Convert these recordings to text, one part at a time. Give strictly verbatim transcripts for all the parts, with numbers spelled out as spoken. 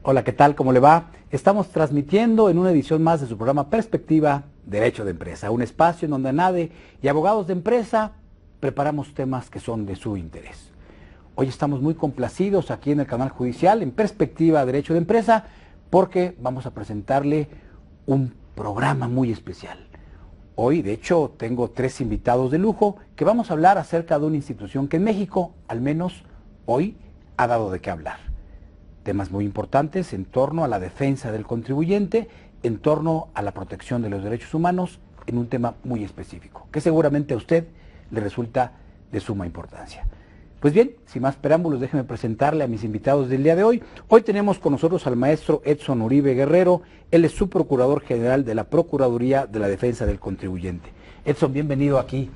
Hola, ¿qué tal? ¿Cómo le va? Estamos transmitiendo en una edición más de su programa Perspectiva Derecho de Empresa, un espacio en donde ANADE y abogados de empresa preparamos temas que son de su interés. Hoy estamos muy complacidos aquí en el canal judicial en Perspectiva Derecho de Empresa porque vamos a presentarle un programa muy especial. Hoy, de hecho, tengo tres invitados de lujo que vamos a hablar acerca de una institución que en México, al menos hoy, ha dado de qué hablar. Temas muy importantes en torno a la defensa del contribuyente, en torno a la protección de los derechos humanos, en un tema muy específico, que seguramente a usted le resulta de suma importancia. Pues bien, sin más preámbulos, déjeme presentarle a mis invitados del día de hoy. Hoy tenemos con nosotros al maestro Edson Uribe Guerrero, él es subprocurador general de la Procuraduría de la Defensa del Contribuyente. Edson, bienvenido aquí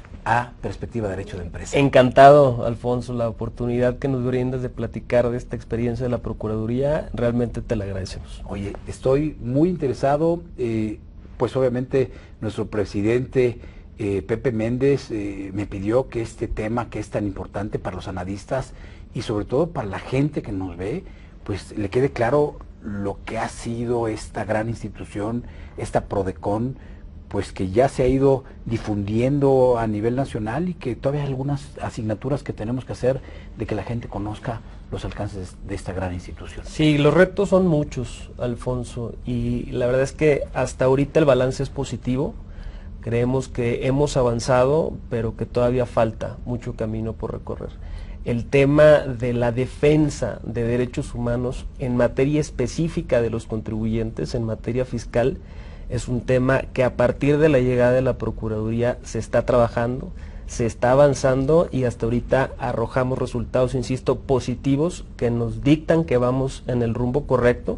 a Perspectiva Derecho de Empresa. Encantado, Alfonso, la oportunidad que nos brindas de platicar de esta experiencia de la Procuraduría, realmente te la agradecemos. Oye, estoy muy interesado, eh, pues obviamente nuestro presidente eh, Pepe Méndez eh, me pidió que este tema que es tan importante para los analistas y sobre todo para la gente que nos ve, pues le quede claro lo que ha sido esta gran institución, esta Prodecon, pues que ya se ha ido difundiendo a nivel nacional y que todavía hay algunas asignaturas que tenemos que hacer de que la gente conozca los alcances de esta gran institución. Sí, los retos son muchos, Alfonso, y la verdad es que hasta ahorita el balance es positivo. Creemos que hemos avanzado, pero que todavía falta mucho camino por recorrer. El tema de la defensa de derechos humanos en materia específica de los contribuyentes, en materia fiscal, es un tema que a partir de la llegada de la Procuraduría se está trabajando, se está avanzando y hasta ahorita arrojamos resultados, insisto, positivos que nos dictan que vamos en el rumbo correcto,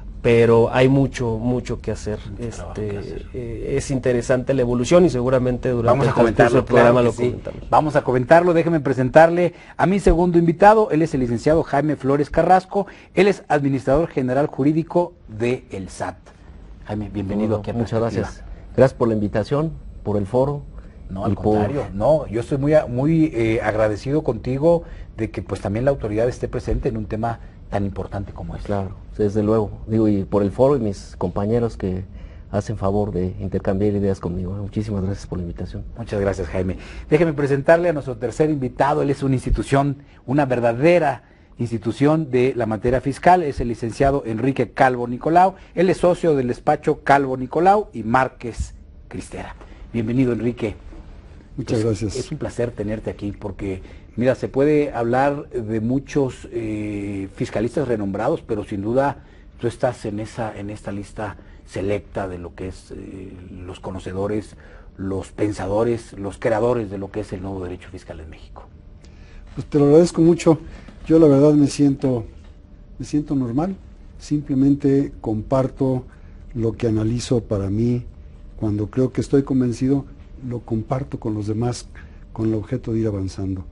pero hay mucho, mucho que hacer. Este, que hacer. Eh, es interesante la evolución y seguramente durante Vamos a comentarlo, el programa claro lo sí. comentamos. Vamos a comentarlo, déjeme presentarle a mi segundo invitado, él es el licenciado Jaime Flores Carrasco, él es administrador general jurídico de el S A T. Jaime, bienvenido Bueno, aquí a Muchas Perspectiva. gracias. Gracias por la invitación, por el foro. No, al y contrario, por... no, yo estoy muy, muy eh, agradecido contigo de que pues también la autoridad esté presente en un tema tan importante como este. Claro, desde luego. Digo, y por el foro y mis compañeros que hacen favor de intercambiar ideas conmigo. Muchísimas gracias por la invitación. Muchas gracias, Jaime. Déjeme presentarle a nuestro tercer invitado, él es una institución, una verdadera institución de la materia fiscal, es el licenciado Enrique Calvo Nicolau, él es socio del despacho Calvo Nicolau y Márquez Cristera. Bienvenido, Enrique. Muchas es, gracias. Es un placer tenerte aquí porque, mira, se puede hablar de muchos eh, fiscalistas renombrados, pero sin duda tú estás en esa en esta lista selecta de lo que es eh, los conocedores, los pensadores, los creadores de lo que es el nuevo derecho fiscal en México. Pues te lo agradezco mucho. Yo la verdad me siento, me siento normal, simplemente comparto lo que analizo para mí, cuando creo que estoy convencido, lo comparto con los demás, con el objeto de ir avanzando.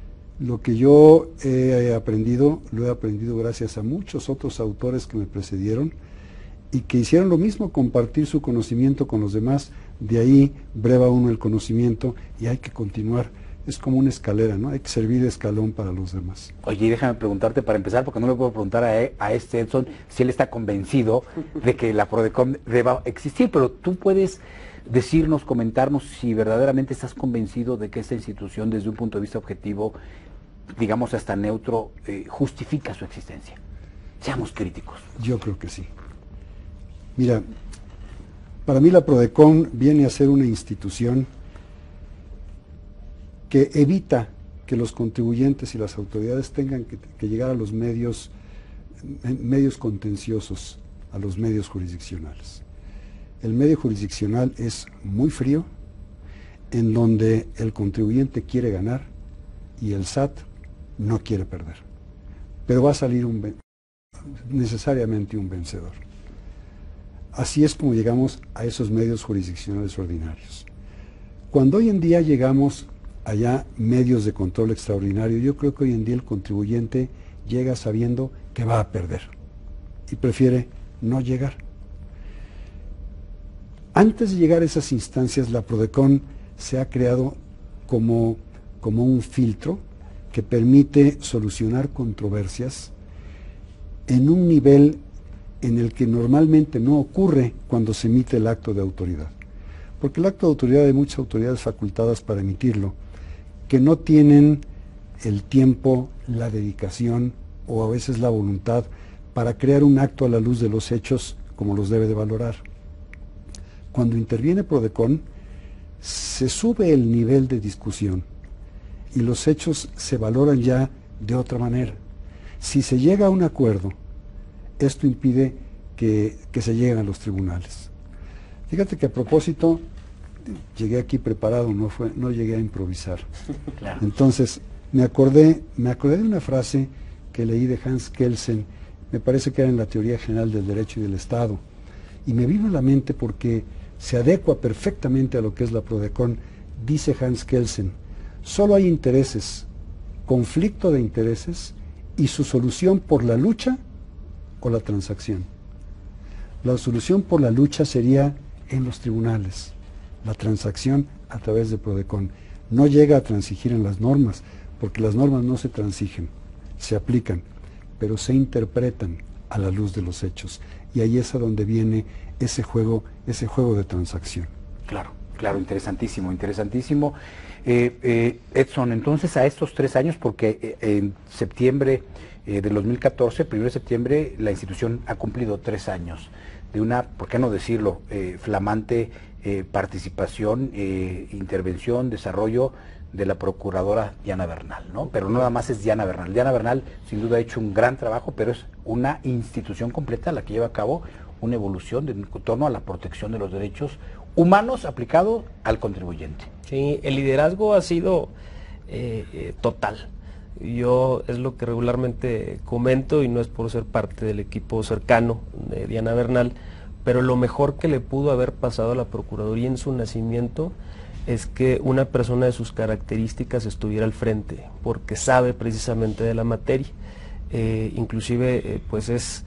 Lo que yo he aprendido, lo he aprendido gracias a muchos otros autores que me precedieron y que hicieron lo mismo, compartir su conocimiento con los demás, de ahí breva uno el conocimiento y hay que continuar. Es como una escalera, ¿no? Hay que servir de escalón para los demás. Oye, déjame preguntarte para empezar, porque no le puedo preguntar a, a este Edson si él está convencido de que la Prodecon deba existir, pero tú puedes decirnos, comentarnos si verdaderamente estás convencido de que esta institución, desde un punto de vista objetivo, digamos hasta neutro, eh, justifica su existencia. Seamos críticos. Yo creo que sí. Mira, para mí la Prodecon viene a ser una institución que evita que los contribuyentes y las autoridades tengan que, que llegar a los medios, medios contenciosos, a los medios jurisdiccionales. El medio jurisdiccional es muy frío, en donde el contribuyente quiere ganar y el S A T no quiere perder. Pero va a salir un, necesariamente un vencedor. Así es como llegamos a esos medios jurisdiccionales ordinarios. Cuando hoy en día llegamos allá medios de control extraordinario, yo creo que hoy en día el contribuyente llega sabiendo que va a perder y prefiere no llegar. Antes de llegar a esas instancias, la Prodecon se ha creado como, como un filtro que permite solucionar controversias en un nivel en el que normalmente no ocurre cuando se emite el acto de autoridad. Porque el acto de autoridad hay muchas autoridades facultadas para emitirlo, que no tienen el tiempo, la dedicación o a veces la voluntad para crear un acto a la luz de los hechos como los debe de valorar. Cuando interviene Prodecon, se sube el nivel de discusión y los hechos se valoran ya de otra manera. Si se llega a un acuerdo, esto impide que, que se lleguen a los tribunales. Fíjate que a propósito, llegué aquí preparado, no, fue, no llegué a improvisar. Claro. Entonces, me acordé, me acordé de una frase que leí de Hans Kelsen, me parece que era en la Teoría General del Derecho y del Estado, y me vino a la mente porque se adecua perfectamente a lo que es la Prodecon. Dice Hans Kelsen, solo hay intereses, conflicto de intereses y su solución por la lucha o la transacción. La solución por la lucha sería en los tribunales, la transacción a través de Prodecon. No llega a transigir en las normas, porque las normas no se transigen, se aplican, pero se interpretan a la luz de los hechos. Y ahí es a donde viene ese juego, ese juego de transacción. Claro, claro, interesantísimo, interesantísimo. Eh, eh, Edson, entonces a estos tres años, porque eh, en septiembre eh, del dos mil catorce, primero de septiembre, la institución ha cumplido tres años de una, ¿por qué no decirlo?, eh, flamante eh, participación, eh, intervención, desarrollo de la procuradora Diana Bernal, ¿no? Pero no nada más es Diana Bernal. Diana Bernal sin duda ha hecho un gran trabajo, pero es una institución completa la que lleva a cabo una evolución de, en torno a la protección de los derechos humanos aplicado al contribuyente. Sí, el liderazgo ha sido eh, eh, total. Yo es lo que regularmente comento y no es por ser parte del equipo cercano de Diana Bernal, pero lo mejor que le pudo haber pasado a la Procuraduría en su nacimiento es que una persona de sus características estuviera al frente, porque sabe precisamente de la materia. Eh, inclusive eh, pues es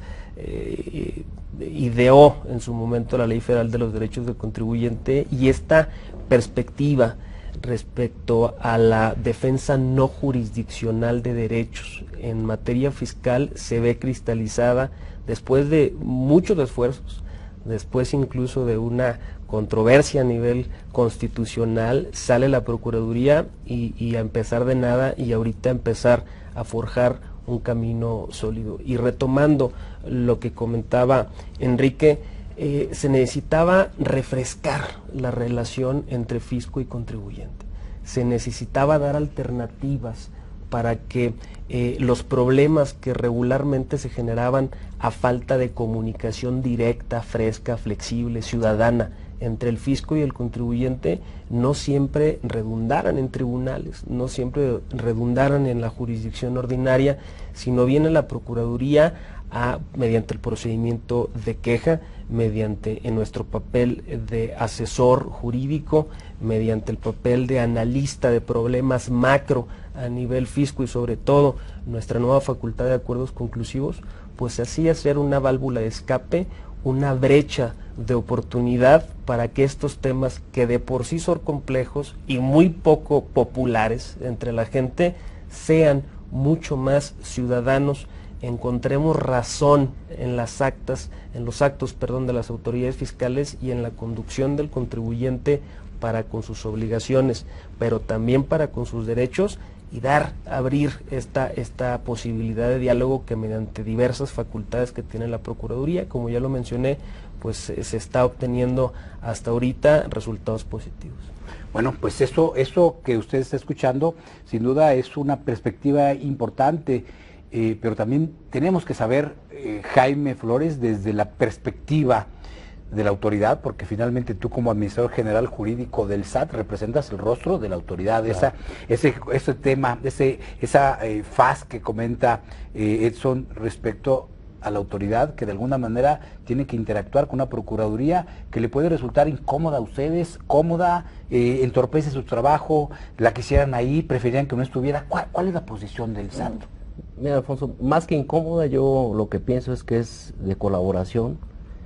eh, ideó en su momento la Ley Federal de los Derechos del Contribuyente, y esta perspectiva respecto a la defensa no jurisdiccional de derechos en materia fiscal se ve cristalizada después de muchos esfuerzos, después incluso de una controversia a nivel constitucional. Sale la Procuraduría y, y a empezar de nada, y ahorita empezar a forjar un camino sólido. Y retomando lo que comentaba Enrique, eh, se necesitaba refrescar la relación entre fisco y contribuyente. Se necesitaba dar alternativas para que eh, los problemas que regularmente se generaban a falta de comunicación directa, fresca, flexible, ciudadana entre el fisco y el contribuyente no siempre redundaran en tribunales, no siempre redundaran en la jurisdicción ordinaria, sino viene la Procuraduría a, mediante el procedimiento de queja, mediante en nuestro papel de asesor jurídico, mediante el papel de analista de problemas macro a nivel fisco y sobre todo nuestra nueva facultad de acuerdos conclusivos, pues así hacer una válvula de escape, una brecha de oportunidad para que estos temas que de por sí son complejos y muy poco populares entre la gente sean mucho más ciudadanos, encontremos razón en las actas, en los actos, perdón, de las autoridades fiscales y en la conducción del contribuyente para con sus obligaciones, pero también para con sus derechos, y dar, abrir esta, esta posibilidad de diálogo que mediante diversas facultades que tiene la Procuraduría, como ya lo mencioné, pues eh, se está obteniendo hasta ahorita resultados positivos. Bueno, pues eso, eso que usted está escuchando, sin duda es una perspectiva importante, eh, pero también tenemos que saber, eh, Jaime Flores, desde la perspectiva de la autoridad, porque finalmente tú como administrador general jurídico del S A T representas el rostro de la autoridad, claro. esa, ese, ese tema, ese, esa eh, faz que comenta eh, Edson respecto a la autoridad que de alguna manera tiene que interactuar con una procuraduría que le puede resultar incómoda a ustedes, cómoda, eh, entorpece su trabajo, la quisieran ahí, preferían que no estuviera. ¿Cuál, cuál es la posición del S A T? Mira, Alfonso, más que incómoda, yo lo que pienso es que es de colaboración.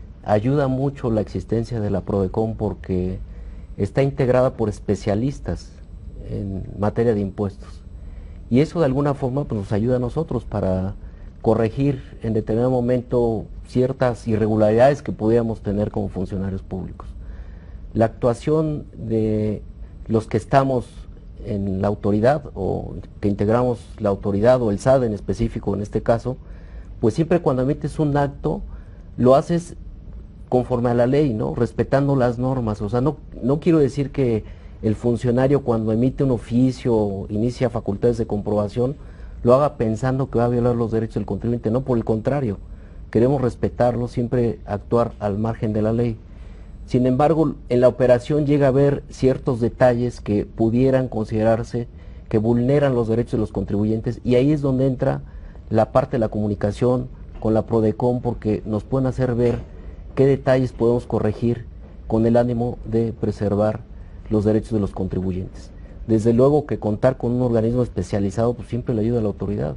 Ayuda mucho la existencia de la Prodecon porque está integrada por especialistas en materia de impuestos. Y eso de alguna forma pues, nos ayuda a nosotros para corregir en determinado momento ciertas irregularidades que pudiéramos tener como funcionarios públicos. La actuación de los que estamos en la autoridad o que integramos la autoridad o el S A D en específico en este caso, pues siempre cuando emites un acto lo haces conforme a la ley, ¿no? Respetando las normas. O sea, no, no quiero decir que el funcionario cuando emite un oficio o inicia facultades de comprobación lo haga pensando que va a violar los derechos del contribuyente, no, por el contrario, queremos respetarlo, siempre actuar al margen de la ley. Sin embargo, en la operación llega a haber ciertos detalles que pudieran considerarse que vulneran los derechos de los contribuyentes, y ahí es donde entra la parte de la comunicación con la PRODECON, porque nos pueden hacer ver qué detalles podemos corregir con el ánimo de preservar los derechos de los contribuyentes. Desde luego que contar con un organismo especializado pues siempre le ayuda a la autoridad.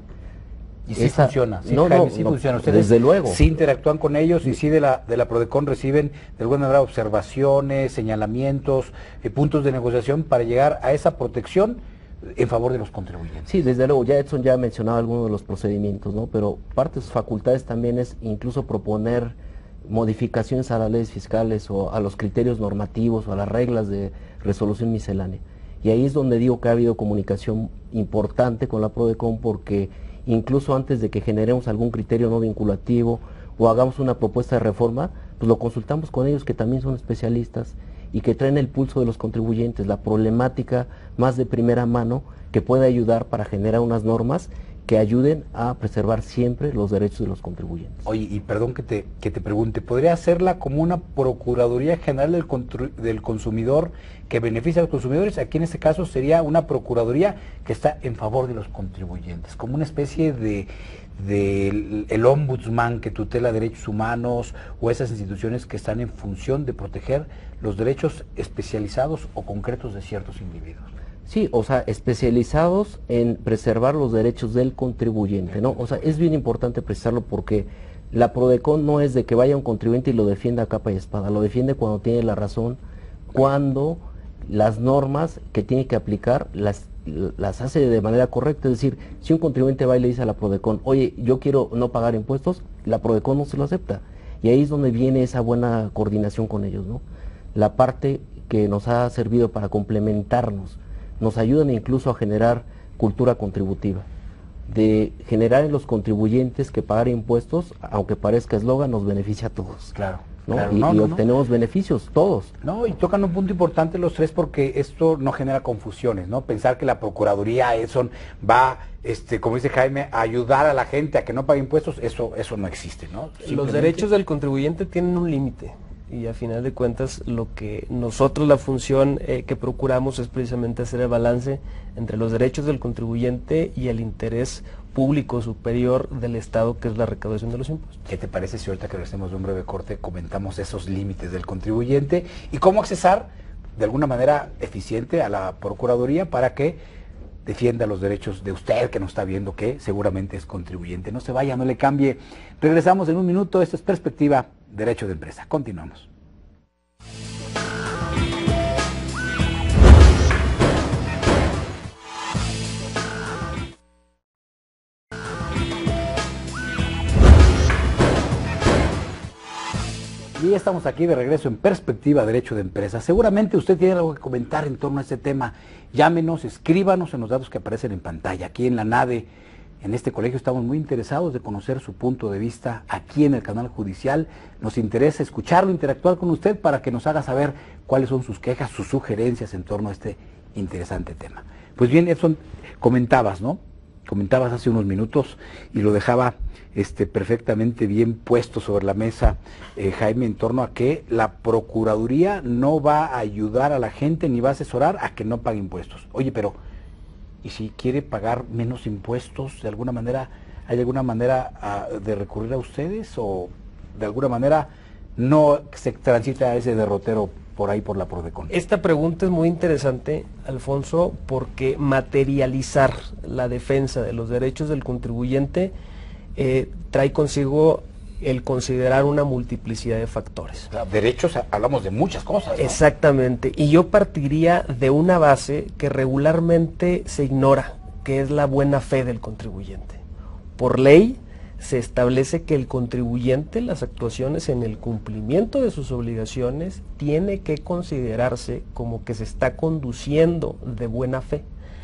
Y sí Esa, funciona, sí, no, Jaime, no, sí no, funciona. Ustedes desde luego. sí interactúan con ellos y sí de la, de la PRODECON reciben de alguna manera observaciones, señalamientos, eh, puntos de negociación para llegar a esa protección en favor de los contribuyentes. Sí, desde luego, ya Edson ya mencionaba algunos de los procedimientos, ¿no? Pero parte de sus facultades también es incluso proponer modificaciones a las leyes fiscales o a los criterios normativos o a las reglas de resolución miscelánea. Y ahí es donde digo que ha habido comunicación importante con la PRODECON, porque incluso antes de que generemos algún criterio no vinculativo o hagamos una propuesta de reforma, pues lo consultamos con ellos, que también son especialistas y que traen el pulso de los contribuyentes, la problemática más de primera mano, que puede ayudar para generar unas normas que ayuden a preservar siempre los derechos de los contribuyentes. Oye, y perdón que te, que te pregunte, ¿podría hacerla como una Procuraduría General del, del Consumidor que beneficia a los consumidores? Aquí en este caso sería una Procuraduría que está en favor de los contribuyentes, como una especie de, de el, el ombudsman que tutela derechos humanos, o esas instituciones que están en función de proteger los derechos especializados o concretos de ciertos individuos. Sí, o sea, especializados en preservar los derechos del contribuyente, ¿no? O sea, es bien importante precisarlo, porque la PRODECON no es de que vaya un contribuyente y lo defienda a capa y espada, lo defiende cuando tiene la razón, cuando las normas que tiene que aplicar las, las hace de manera correcta. Es decir, si un contribuyente va y le dice a la PRODECON, oye, yo quiero no pagar impuestos, la PRODECON no se lo acepta. Y ahí es donde viene esa buena coordinación con ellos, ¿no? La parte que nos ha servido para complementarnos, nos ayudan incluso a generar cultura contributiva, de generar en los contribuyentes que pagar impuestos, aunque parezca eslogan, nos beneficia a todos. Claro. ¿no? Claro, y no, y no, obtenemos no. beneficios, todos. No, y tocan un punto importante los tres, porque esto no genera confusiones, ¿no? Pensar que la Procuraduría eso va, este, como dice Jaime, a ayudar a la gente a que no pague impuestos, eso, eso no existe, ¿no? Simplemente... Los derechos del contribuyente tienen un límite. Y a final de cuentas lo que nosotros, la función eh, que procuramos es precisamente hacer el balance entre los derechos del contribuyente y el interés público superior del Estado, que es la recaudación de los impuestos. ¿Qué te parece si ahorita que regresemos de un breve corte comentamos esos límites del contribuyente y cómo accesar de alguna manera eficiente a la Procuraduría para que defienda los derechos de usted que nos está viendo, que seguramente es contribuyente? No se vaya, no le cambie. Regresamos en un minuto. Esto es Perspectiva Derecho de Empresa. Continuamos. Y ya estamos aquí de regreso en Perspectiva Derecho de Empresa. Seguramente usted tiene algo que comentar en torno a este tema. Llámenos, escríbanos en los datos que aparecen en pantalla. Aquí en la NADE, en este colegio, estamos muy interesados de conocer su punto de vista aquí en el canal judicial. Nos interesa escucharlo, interactuar con usted para que nos haga saber cuáles son sus quejas, sus sugerencias en torno a este interesante tema. Pues bien, Edson, comentabas, ¿no? Comentabas hace unos minutos y lo dejaba este, perfectamente bien puesto sobre la mesa, eh, Jaime, en torno a que la Procuraduría no va a ayudar a la gente ni va a asesorar a que no pague impuestos. Oye, pero ¿y si quiere pagar menos impuestos, de alguna manera, hay alguna manera uh, de recurrir a ustedes, o de alguna manera no se transita ese derrotero por ahí por la PRODECON? Esta pregunta es muy interesante, Alfonso, porque materializar la defensa de los derechos del contribuyente eh, trae consigo el considerar una multiplicidad de factores. O sea, derechos, hablamos de muchas cosas, ¿no? Exactamente, y yo partiría de una base que regularmente se ignora, que es la buena fe del contribuyente. Por ley se establece que el contribuyente, las actuaciones en el cumplimiento de sus obligaciones, tiene que considerarse como que se está conduciendo de buena fe.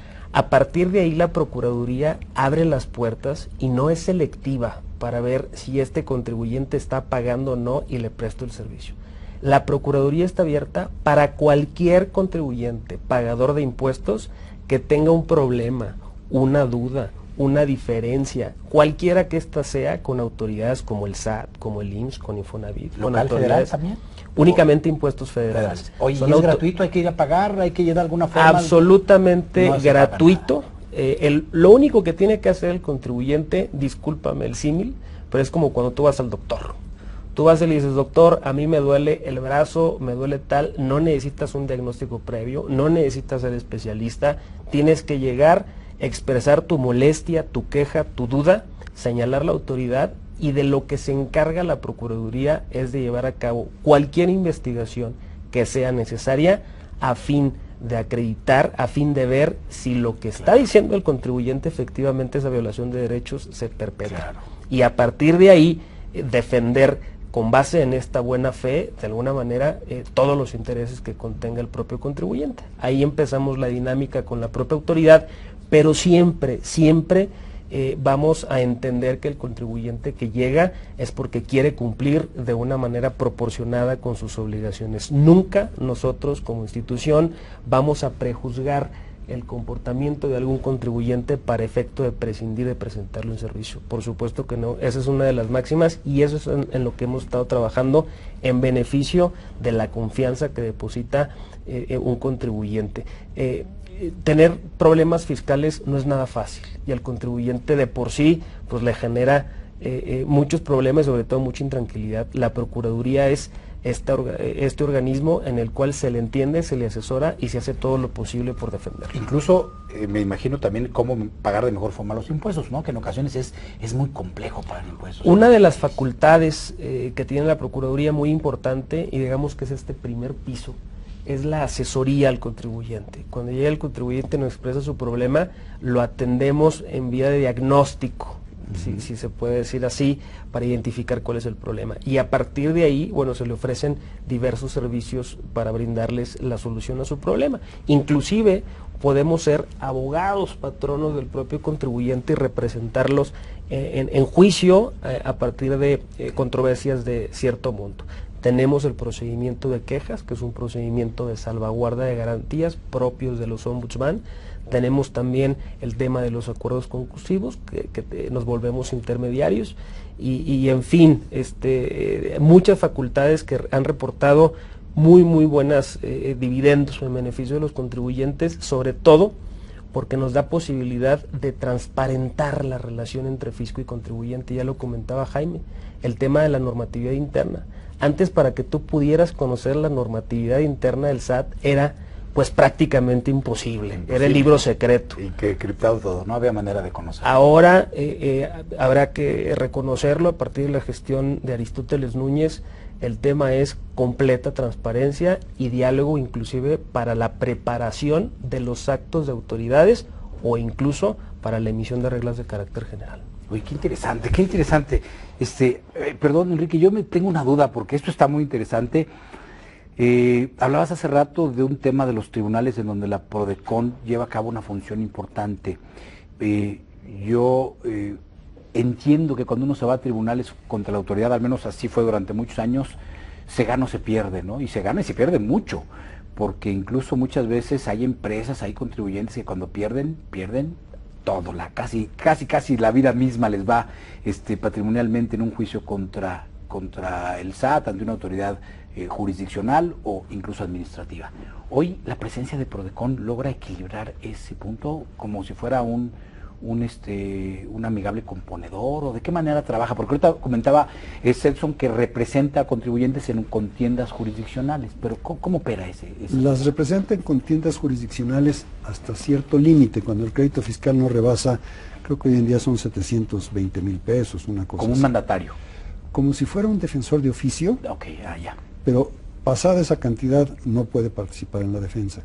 A partir de ahí la Procuraduría abre las puertas y no es selectiva para ver si este contribuyente está pagando o no y le presto el servicio. La Procuraduría está abierta para cualquier contribuyente, pagador de impuestos, que tenga un problema, una duda, una diferencia, cualquiera que ésta sea, con autoridades como el S A T, como el I M S S, con Infonavit, con ¿Local, autoridades federal también? Únicamente impuestos federales. Federales. Oye, Son ¿y es auto- gratuito? ¿Hay que ir a pagar? ¿Hay que ir de alguna forma? Absolutamente No hace falta gratuito. Eh, el, lo único que tiene que hacer el contribuyente, discúlpame el símil, pero es como cuando tú vas al doctor. Tú vas y le dices, doctor, a mí me duele el brazo, me duele tal, no necesitas un diagnóstico previo, no necesitas ser especialista, tienes que llegar, expresar tu molestia, tu queja, tu duda, señalar la autoridad, y de lo que se encarga la Procuraduría es de llevar a cabo cualquier investigación que sea necesaria a fin de acreditar, a fin de ver si lo que está diciendo el contribuyente efectivamente esa violación de derechos se perpetra. Claro. Y a partir de ahí eh, defender con base en esta buena fe, de alguna manera, eh, todos los intereses que contenga el propio contribuyente. Ahí empezamos la dinámica con la propia autoridad, pero siempre, siempre eh, vamos a entender que el contribuyente que llega es porque quiere cumplir de una manera proporcionada con sus obligaciones. Nunca nosotros como institución vamos a prejuzgar el comportamiento de algún contribuyente para efecto de prescindir de presentarle un servicio. Por supuesto que no, esa es una de las máximas y eso es en, en lo que hemos estado trabajando en beneficio de la confianza que deposita eh, un contribuyente. Eh, tener problemas fiscales no es nada fácil y al contribuyente de por sí pues le genera eh, eh, muchos problemas, sobre todo mucha intranquilidad. La Procuraduría es Este, orga, este organismo en el cual se le entiende, se le asesora y se hace todo lo posible por defenderlo. Incluso eh, me imagino también cómo pagar de mejor forma los impuestos, ¿no? Que en ocasiones es, es muy complejo pagar impuestos. Una de las facultades eh, que tiene la Procuraduría muy importante, y digamos que es este primer piso, es la asesoría al contribuyente. Cuando llega el contribuyente y nos expresa su problema, lo atendemos en vía de diagnóstico, Si, si se puede decir así, para identificar cuál es el problema. Y a partir de ahí, bueno, se le ofrecen diversos servicios para brindarles la solución a su problema. Inclusive podemos ser abogados patronos del propio contribuyente y representarlos eh, en, en juicio eh, a partir de eh, controversias de cierto monto. Tenemos el procedimiento de quejas, que es un procedimiento de salvaguarda de garantías propios de los ombudsman. Tenemos también el tema de los acuerdos conclusivos, que, que te, nos volvemos intermediarios, y, y en fin, este, eh, muchas facultades que han reportado muy, muy buenas eh, dividendos en beneficio de los contribuyentes, sobre todo porque nos da posibilidad de transparentar la relación entre fisco y contribuyente. Ya lo comentaba Jaime, el tema de la normatividad interna. Antes, para que tú pudieras conocer la normatividad interna del S A T, era pues prácticamente imposible, imposible. Era el libro secreto. Y que criptado todo, no había manera de conocerlo. Ahora eh, eh, habrá que reconocerlo a partir de la gestión de Aristóteles Núñez. El tema es completa transparencia y diálogo, inclusive para la preparación de los actos de autoridades o incluso para la emisión de reglas de carácter general. Uy, qué interesante, qué interesante. Este, eh, perdón, Enrique, yo me tengo una duda porque esto está muy interesante. Eh, hablabas hace rato de un tema de los tribunales en donde la PRODECON lleva a cabo una función importante. Eh, yo eh, entiendo que cuando uno se va a tribunales contra la autoridad, al menos así fue durante muchos años, se gana o se pierde, ¿no? Y se gana y se pierde mucho, porque incluso muchas veces hay empresas, hay contribuyentes que cuando pierden, pierden todo, la, casi, casi, casi la vida misma les va este, patrimonialmente en un juicio contra, contra el S A T, ante una autoridad eh, jurisdiccional o incluso administrativa. Hoy la presencia de PRODECON logra equilibrar ese punto como si fuera un, un, este, un amigable componedor, o de qué manera trabaja, porque ahorita comentaba eh, Celson que representa a contribuyentes en contiendas jurisdiccionales, pero ¿cómo, cómo opera ese, ese? Las representa en contiendas jurisdiccionales hasta cierto límite, cuando el crédito fiscal no rebasa, creo que hoy en día son setecientos veinte mil pesos, una cosa como así. un mandatario. Como si fuera un defensor de oficio, Ok, ah, ya. pero pasada esa cantidad no puede participar en la defensa.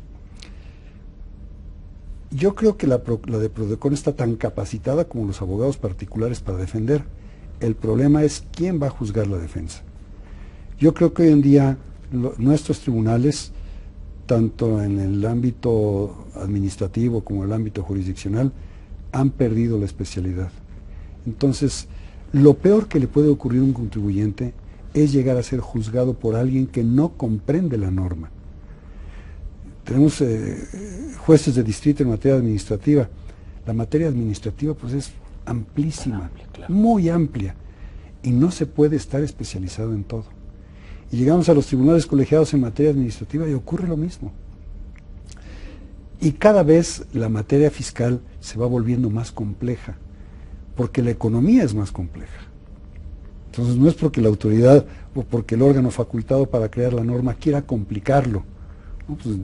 Yo creo que la, pro, la de PRODECON está tan capacitada como los abogados particulares para defender. El problema es quién va a juzgar la defensa. Yo creo que hoy en día lo, nuestros tribunales, tanto en el ámbito administrativo como en el ámbito jurisdiccional, han perdido la especialidad. Entonces, lo peor que le puede ocurrir a un contribuyente es llegar a ser juzgado por alguien que no comprende la norma. Tenemos eh, jueces de distrito en materia administrativa. La materia administrativa pues es amplísima, amplia, claro. Muy amplia, y no se puede estar especializado en todo. Y llegamos a los tribunales colegiados en materia administrativa y ocurre lo mismo. Y cada vez la materia fiscal se va volviendo más compleja, porque la economía es más compleja. Entonces no es porque la autoridad o porque el órgano facultado para crear la norma quiera complicarlo, ¿no? Pues,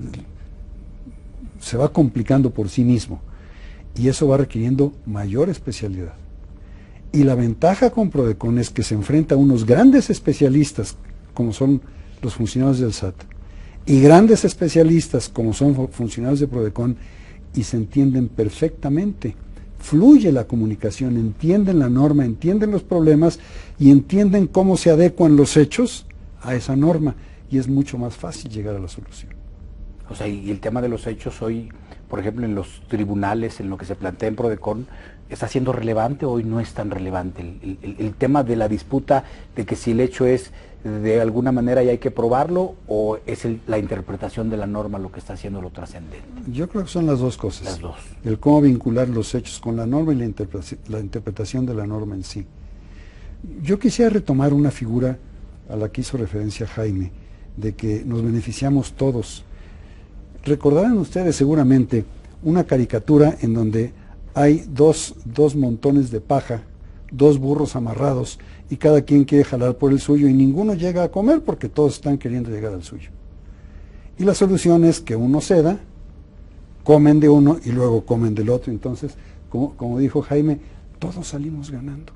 se va complicando por sí mismo, y eso va requiriendo mayor especialidad. Y la ventaja con Prodecon es que se enfrenta a unos grandes especialistas, como son los funcionarios del S A T, y grandes especialistas, como son funcionarios de Prodecon, y se entienden perfectamente. Fluye la comunicación, entienden la norma, entienden los problemas y entienden cómo se adecuan los hechos a esa norma, y es mucho más fácil llegar a la solución. O sea, y el tema de los hechos hoy, por ejemplo, en los tribunales, en lo que se plantea en Prodecon, ¿está siendo relevante o hoy no es tan relevante? El, el, el tema de la disputa de que si el hecho es de alguna manera y hay que probarlo, o es el, la interpretación de la norma lo que está haciendo lo trascendente. Yo creo que son las dos cosas. Las dos. El cómo vincular los hechos con la norma y la, interpretación, la interpretación de la norma en sí. Yo quisiera retomar una figura a la que hizo referencia Jaime, de que nos beneficiamos todos. Recordarán ustedes seguramente una caricatura en donde hay dos, dos montones de paja, dos burros amarrados, y cada quien quiere jalar por el suyo y ninguno llega a comer porque todos están queriendo llegar al suyo. Y la solución es que uno ceda, comen de uno y luego comen del otro. Entonces, como, como dijo Jaime, todos salimos ganando.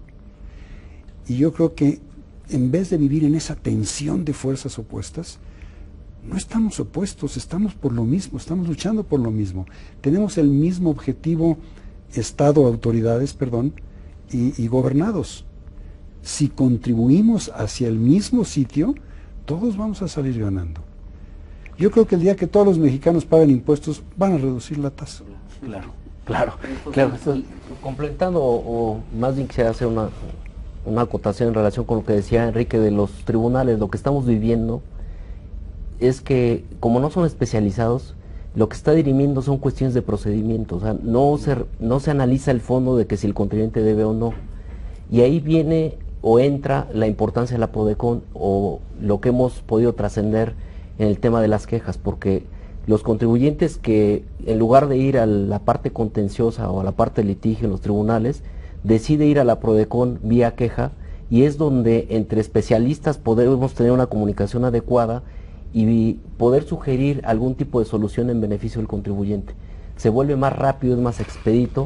Y yo creo que en vez de vivir en esa tensión de fuerzas opuestas, no estamos opuestos, estamos por lo mismo, estamos luchando por lo mismo. Tenemos el mismo objetivo, Estado, autoridades, perdón, y, y gobernados. Si contribuimos hacia el mismo sitio, todos vamos a salir ganando. Yo creo que el día que todos los mexicanos paguen impuestos, van a reducir la tasa. Claro, claro, claro. Y completando, o, o más bien quisiera hacer una, una acotación en relación con lo que decía Enrique de los tribunales. Lo que estamos viviendo es que, como no son especializados, lo que está dirimiendo son cuestiones de procedimiento. O sea, no se, no se analiza el fondo de que si el contribuyente debe o no. Y ahí viene o entra la importancia de la Prodecon, o lo que hemos podido trascender en el tema de las quejas, porque los contribuyentes que en lugar de ir a la parte contenciosa o a la parte de litigio en los tribunales, decide ir a la Prodecon vía queja, y es donde entre especialistas podemos tener una comunicación adecuada y poder sugerir algún tipo de solución en beneficio del contribuyente. Se vuelve más rápido, es más expedito,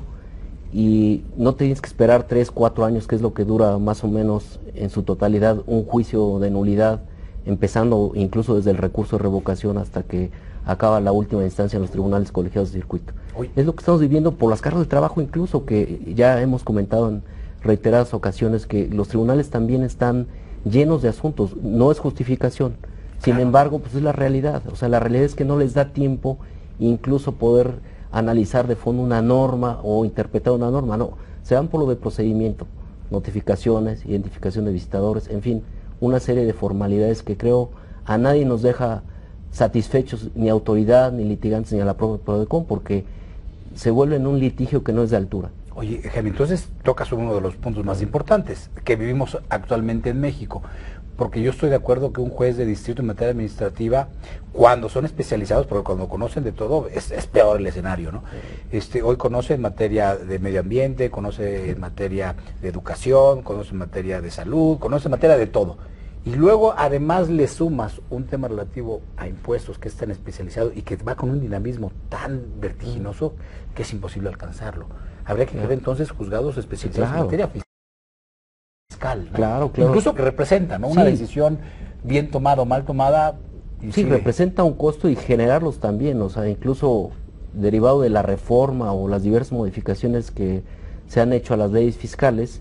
y no tienes que esperar tres, cuatro años, que es lo que dura más o menos en su totalidad un juicio de nulidad, empezando incluso desde el recurso de revocación hasta que acaba la última instancia en los tribunales colegiados de circuito. Uy. Es lo que estamos viviendo por las cargas de trabajo, incluso, que ya hemos comentado en reiteradas ocasiones, que los tribunales también están llenos de asuntos. No es justificación, sin claro. embargo, pues es la realidad. O sea, la realidad es que no les da tiempo incluso poder analizar de fondo una norma o interpretar una norma. No, se van por lo de procedimiento, notificaciones, identificación de visitadores, en fin, una serie de formalidades que creo a nadie nos deja satisfechos, ni autoridad, ni litigantes, ni a la propia Prodecon, porque se vuelve en un litigio que no es de altura. Oye, Jaime, entonces tocas uno de los puntos más importantes que vivimos actualmente en México, porque yo estoy de acuerdo que un juez de distrito en materia administrativa, cuando son especializados, porque cuando conocen de todo, es, es peor el escenario, ¿no? Este, hoy conoce en materia de medio ambiente, conoce en materia de educación, conoce en materia de salud, conoce en materia de todo. Y luego además le sumas un tema relativo a impuestos que es tan especializado y que va con un dinamismo tan vertiginoso que es imposible alcanzarlo. Habría que crear entonces juzgados especializados claro. en materia fiscal. Fiscal, ¿no? Claro, claro. Incluso que representa, ¿no? Una sí. decisión bien tomada o mal tomada. Sí, sigue. Representa un costo, y generarlos también, o sea, incluso derivado de la reforma o las diversas modificaciones que se han hecho a las leyes fiscales,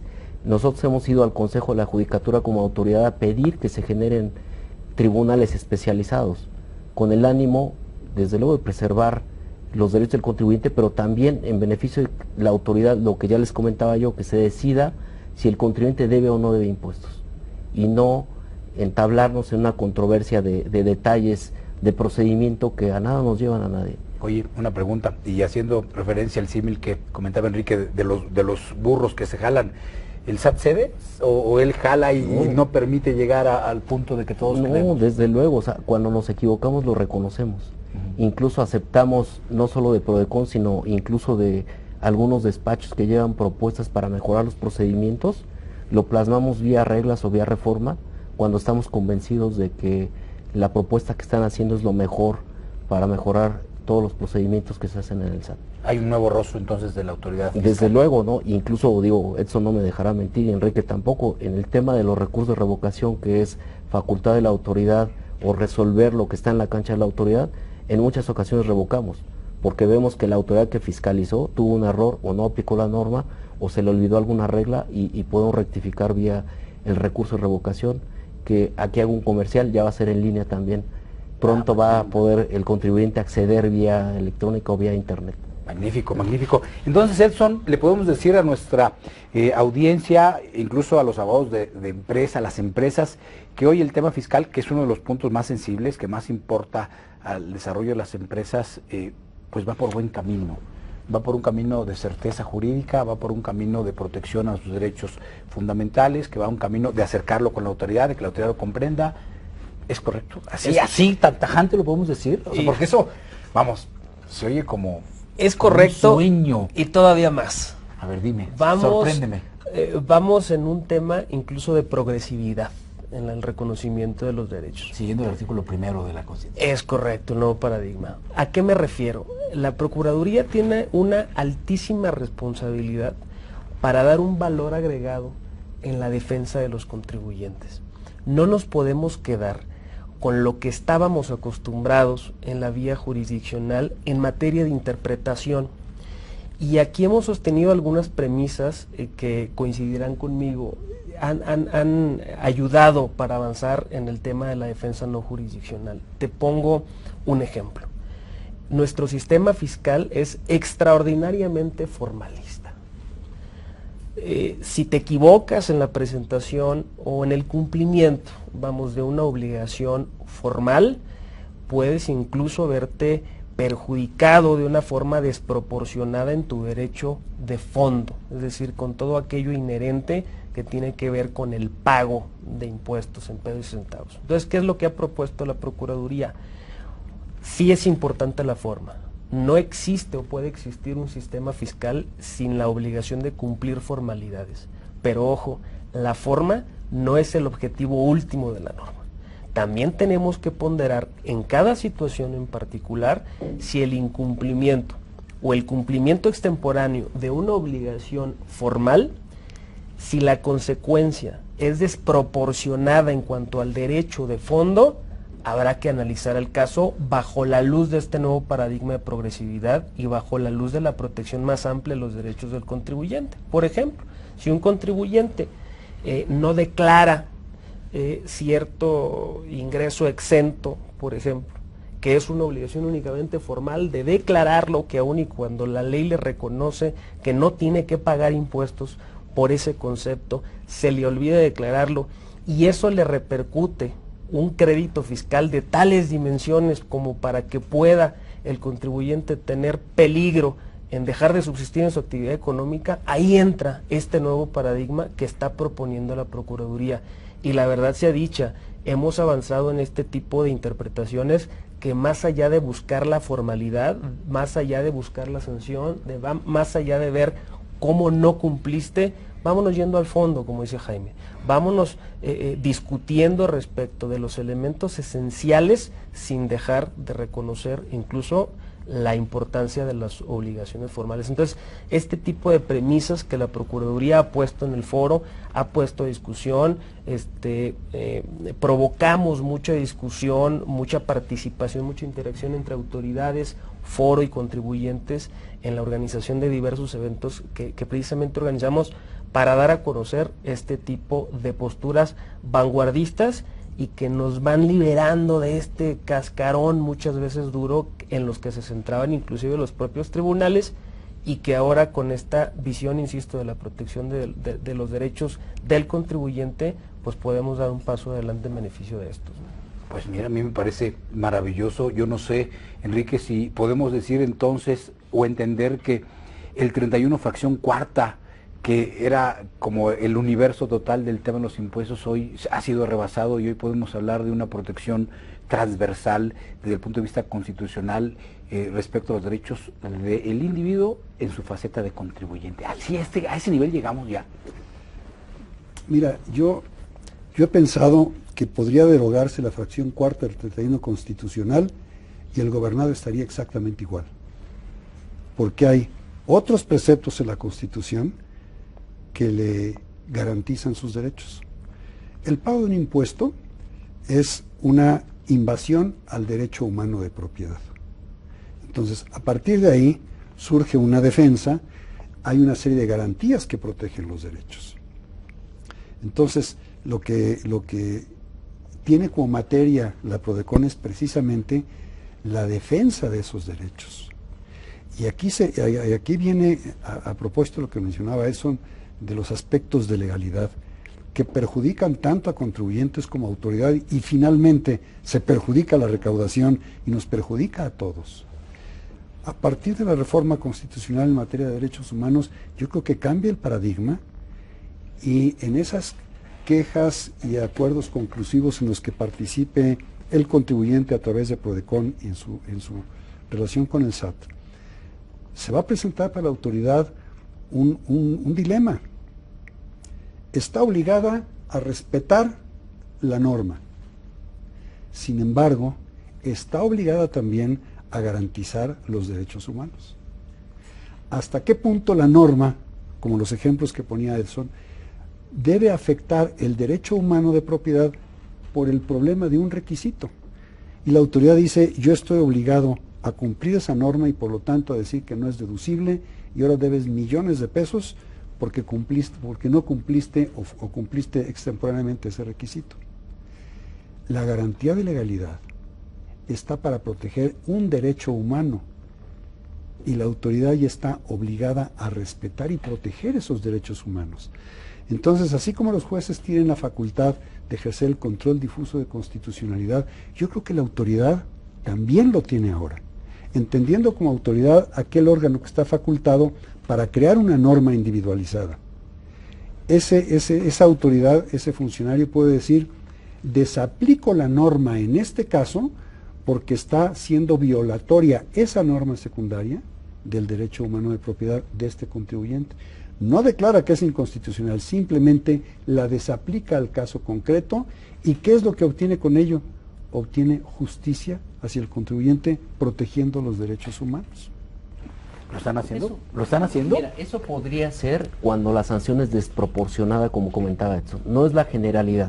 Nosotros hemos ido al Consejo de la Judicatura como autoridad a pedir que se generen tribunales especializados, con el ánimo, desde luego, de preservar los derechos del contribuyente, pero también en beneficio de la autoridad, lo que ya les comentaba yo, que se decida si el contribuyente debe o no debe impuestos, y no entablarnos en una controversia de, de detalles de procedimiento que a nada nos llevan a nadie. Oye, una pregunta, y haciendo referencia al símil que comentaba Enrique de, de los de los burros que se jalan, ¿el S A T cede o, o él jala y no, y no permite llegar a, al punto de que todos no, quedemos? Desde luego, o sea, cuando nos equivocamos lo reconocemos. Uh-huh. Incluso aceptamos, no solo de Prodecon, sino incluso de algunos despachos que llevan propuestas para mejorar los procedimientos, lo plasmamos vía reglas o vía reforma, cuando estamos convencidos de que la propuesta que están haciendo es lo mejor para mejorar todos los procedimientos que se hacen en el S A T. Hay un nuevo rostro entonces de la autoridad fiscal. Desde luego, ¿no? Incluso, digo, Edson no me dejará mentir, y Enrique tampoco, en el tema de los recursos de revocación, que es facultad de la autoridad o resolver lo que está en la cancha de la autoridad, en muchas ocasiones revocamos, porque vemos que la autoridad que fiscalizó tuvo un error o no aplicó la norma o se le olvidó alguna regla y, y podemos rectificar vía el recurso de revocación, que aquí hago un comercial, ya va a ser en línea también. Pronto ah, va a poder el contribuyente acceder vía electrónica o vía internet. Magnífico, magnífico. Entonces, Edson, le podemos decir a nuestra eh, audiencia, incluso a los abogados de, de empresa, a las empresas, que hoy el tema fiscal, que es uno de los puntos más sensibles, que más importa al desarrollo de las empresas, eh, pues va por buen camino. Va por un camino de certeza jurídica, va por un camino de protección a sus derechos fundamentales, que va un camino de acercarlo con la autoridad, de que la autoridad lo comprenda. ¿Es correcto? Así, es, así, tan tajante lo podemos decir. O sea, y, porque eso, vamos, se oye como... Es correcto, un sueño. Y todavía más. A ver, dime, vamos, sorpréndeme. Eh, vamos en un tema incluso de progresividad en el reconocimiento de los derechos. Siguiendo el artículo primero de la Constitución. Es correcto, el nuevo paradigma. ¿A qué me refiero? La Procuraduría tiene una altísima responsabilidad para dar un valor agregado en la defensa de los contribuyentes. No nos podemos quedar con lo que estábamos acostumbrados en la vía jurisdiccional en materia de interpretación. Y aquí hemos sostenido algunas premisas eh, que coincidirán conmigo, han, han, han ayudado para avanzar en el tema de la defensa no jurisdiccional. Te pongo un ejemplo. Nuestro sistema fiscal es extraordinariamente formalista. Eh, si te equivocas en la presentación o en el cumplimiento, vamos, de una obligación formal, puedes incluso verte perjudicado de una forma desproporcionada en tu derecho de fondo, es decir, con todo aquello inherente que tiene que ver con el pago de impuestos en pesos y centavos. Entonces, ¿qué es lo que ha propuesto la Procuraduría? Sí es importante la forma. No existe o puede existir un sistema fiscal sin la obligación de cumplir formalidades. Pero ojo, la forma no es el objetivo último de la norma. También tenemos que ponderar en cada situación en particular si el incumplimiento o el cumplimiento extemporáneo de una obligación formal, si la consecuencia es desproporcionada en cuanto al derecho de fondo, habrá que analizar el caso bajo la luz de este nuevo paradigma de progresividad y bajo la luz de la protección más amplia de los derechos del contribuyente. Por ejemplo, si un contribuyente eh, no declara eh, cierto ingreso exento, por ejemplo, que es una obligación únicamente formal de declararlo, que aun y cuando la ley le reconoce que no tiene que pagar impuestos por ese concepto, se le olvida declararlo y eso le repercute un crédito fiscal de tales dimensiones como para que pueda el contribuyente tener peligro en dejar de subsistir en su actividad económica, ahí entra este nuevo paradigma que está proponiendo la Procuraduría. Y la verdad sea dicha, hemos avanzado en este tipo de interpretaciones que más allá de buscar la formalidad, más allá de buscar la sanción, de, más allá de ver cómo no cumpliste, vámonos yendo al fondo, como dice Jaime. Vámonos eh, eh, discutiendo respecto de los elementos esenciales sin dejar de reconocer incluso la importancia de las obligaciones formales. Entonces, este tipo de premisas que la Procuraduría ha puesto en el foro, ha puesto a discusión, este, eh, provocamos mucha discusión, mucha participación, mucha interacción entre autoridades, foro y contribuyentes en la organización de diversos eventos que, que precisamente organizamos para dar a conocer este tipo de posturas vanguardistas y que nos van liberando de este cascarón muchas veces duro en los que se centraban inclusive los propios tribunales, y que ahora con esta visión, insisto, de la protección de, de, de los derechos del contribuyente, pues podemos dar un paso adelante en beneficio de estos, ¿no? Pues mira, a mí me parece maravilloso. Yo no sé, Enrique, si podemos decir entonces o entender que el treinta y uno fracción cuarta, que era como el universo total del tema de los impuestos, hoy ha sido rebasado y hoy podemos hablar de una protección transversal desde el punto de vista constitucional eh, respecto a los derechos del individuo en su faceta de contribuyente. Así, este, a ese nivel llegamos ya. Mira, yo, yo he pensado que podría derogarse la fracción cuarta del treinta y uno constitucional y el gobernado estaría exactamente igual. Porque hay otros preceptos en la Constitución que le garantizan sus derechos. El pago de un impuesto es una invasión al derecho humano de propiedad. Entonces, a partir de ahí surge una defensa, hay una serie de garantías que protegen los derechos. Entonces, lo que, lo que tiene como materia la PRODECON es precisamente la defensa de esos derechos. Y aquí, se, y aquí viene, a, a propósito de lo que mencionaba Edson, de los aspectos de legalidad que perjudican tanto a contribuyentes como a autoridad, y finalmente se perjudica la recaudación y nos perjudica a todos. A partir de la reforma constitucional en materia de derechos humanos, yo creo que cambia el paradigma, y en esas quejas y acuerdos conclusivos en los que participe el contribuyente a través de PRODECON en su, en su relación con el S A T, se va a presentar para la autoridad un, un, un dilema. Está obligada a respetar la norma. Sin embargo, está obligada también a garantizar los derechos humanos. ¿Hasta qué punto la norma, como los ejemplos que ponía Edson, debe afectar el derecho humano de propiedad por el problema de un requisito? Y la autoridad dice, yo estoy obligado a cumplir esa norma y por lo tanto a decir que no es deducible y ahora debes millones de pesos porque cumpliste, porque no cumpliste o, o cumpliste extemporáneamente ese requisito. La garantía de legalidad está para proteger un derecho humano y la autoridad ya está obligada a respetar y proteger esos derechos humanos. Entonces, así como los jueces tienen la facultad de ejercer el control difuso de constitucionalidad, yo creo que la autoridad también lo tiene ahora, entendiendo como autoridad aquel órgano que está facultado para crear una norma individualizada. Ese, ese, esa autoridad, ese funcionario puede decir, desaplico la norma en este caso porque está siendo violatoria esa norma secundaria del derecho humano de propiedad de este contribuyente. No declara que es inconstitucional, simplemente la desaplica al caso concreto. ¿Y qué es lo que obtiene con ello? Obtiene justicia hacia el contribuyente protegiendo los derechos humanos. ¿Lo están haciendo? Eso, ¿Lo están haciendo? Mira, eso podría ser cuando la sanción es desproporcionada, como comentaba Edson. No es la generalidad.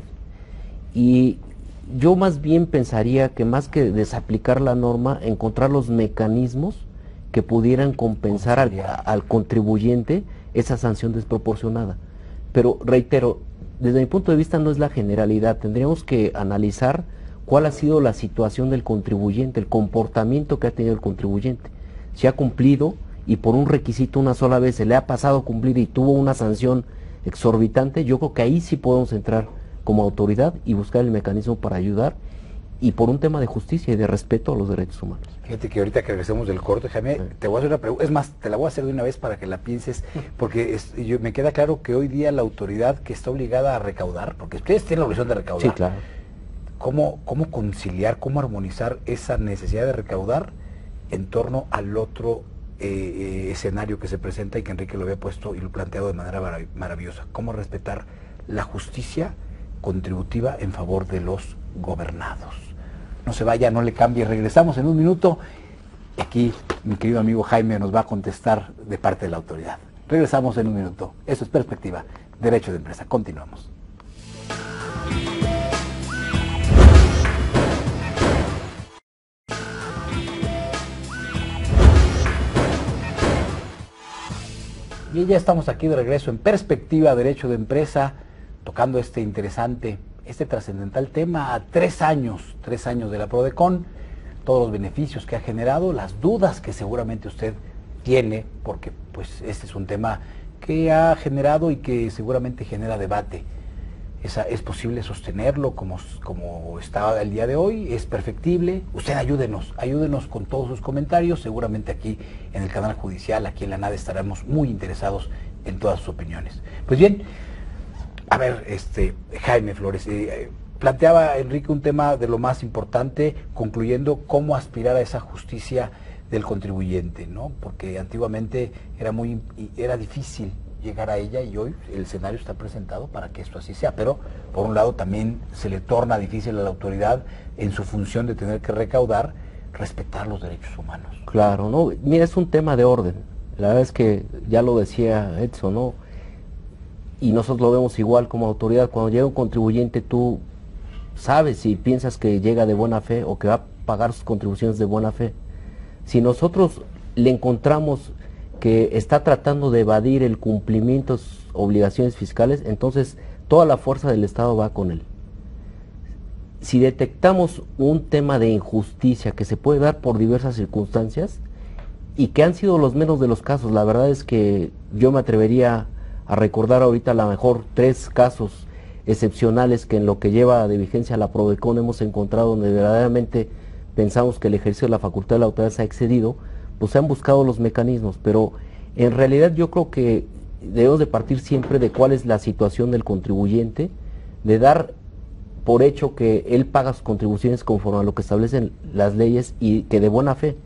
Y yo más bien pensaría que más que desaplicar la norma, encontrar los mecanismos que pudieran compensar al, al contribuyente esa sanción desproporcionada. Pero reitero, desde mi punto de vista no es la generalidad. Tendríamos que analizar cuál ha sido la situación del contribuyente, el comportamiento que ha tenido el contribuyente. Si ha cumplido y por un requisito una sola vez se le ha pasado a cumplir y tuvo una sanción exorbitante, yo creo que ahí sí podemos entrar como autoridad y buscar el mecanismo para ayudar, y por un tema de justicia y de respeto a los derechos humanos. Fíjate que ahorita que regresemos del corte, Jaime, sí. te voy a hacer una pregunta, es más, te la voy a hacer de una vez para que la pienses, porque es, yo, me queda claro que hoy día la autoridad que está obligada a recaudar, porque ustedes tienen la obligación de recaudar, sí, claro. ¿cómo, cómo conciliar, cómo armonizar esa necesidad de recaudar en torno al otro eh, eh, escenario que se presenta y que Enrique lo había puesto y lo planteado de manera marav maravillosa? ¿Cómo respetar la justicia contributiva en favor de los gobernados? No se vaya, no le cambie, regresamos en un minuto. Aquí mi querido amigo Jaime nos va a contestar de parte de la autoridad. Regresamos en un minuto. Eso es Perspectiva, Derecho de Empresa. Continuamos. Y ya estamos aquí de regreso en Perspectiva Derecho de Empresa, tocando este interesante, este trascendental tema a tres años, tres años de la Prodecon, todos los beneficios que ha generado, las dudas que seguramente usted tiene, porque pues este es un tema que ha generado y que seguramente genera debate. ¿Es, es posible sostenerlo como, como está el día de hoy? ¿Es perfectible? Usted ayúdenos, ayúdenos con todos sus comentarios. Seguramente aquí en el canal judicial, aquí en la NADE, estaremos muy interesados en todas sus opiniones. Pues bien, a ver, este Jaime Flores, eh, planteaba Enrique un tema de lo más importante, concluyendo cómo aspirar a esa justicia del contribuyente, ¿no? Porque antiguamente era muy era difícil llegar a ella y hoy el escenario está presentado para que esto así sea, pero por un lado también se le torna difícil a la autoridad en su función de tener que recaudar, respetar los derechos humanos. Claro, no, mira, es un tema de orden, la verdad es que ya lo decía Edson, ¿no? Y nosotros lo vemos igual como autoridad, cuando llega un contribuyente tú sabes si piensas que llega de buena fe o que va a pagar sus contribuciones de buena fe. Si nosotros le encontramos que está tratando de evadir el cumplimiento de sus obligaciones fiscales, entonces toda la fuerza del Estado va con él. Si detectamos un tema de injusticia que se puede dar por diversas circunstancias y que han sido los menos de los casos, la verdad es que yo me atrevería a recordar ahorita a lo mejor tres casos excepcionales que en lo que lleva de vigencia la Prodecon hemos encontrado donde verdaderamente pensamos que el ejercicio de la facultad de la autoridad se ha excedido, pues se han buscado los mecanismos, pero en realidad yo creo que debemos de partir siempre de cuál es la situación del contribuyente, de dar por hecho que él paga sus contribuciones conforme a lo que establecen las leyes y que de buena fe.